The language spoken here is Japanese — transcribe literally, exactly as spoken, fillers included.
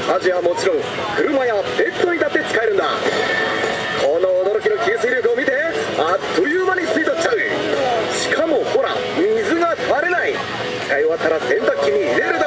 家事はもちろん車やペットにだって使えるんだ。この驚きの吸水力を見て、あっという間に吸い取っちゃう。しかもほら、水が垂れない。使い終わったら洗濯機に入れるだ